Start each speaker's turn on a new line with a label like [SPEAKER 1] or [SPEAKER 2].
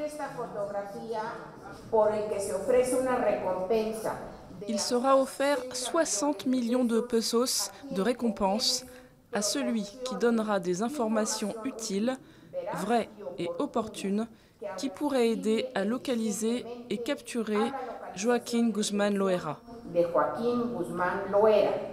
[SPEAKER 1] Il sera offert 60 millions de pesos de récompense à celui qui donnera des informations utiles, vraies et opportunes, qui pourraient aider à localiser et capturer Joaquín Guzmán Loera.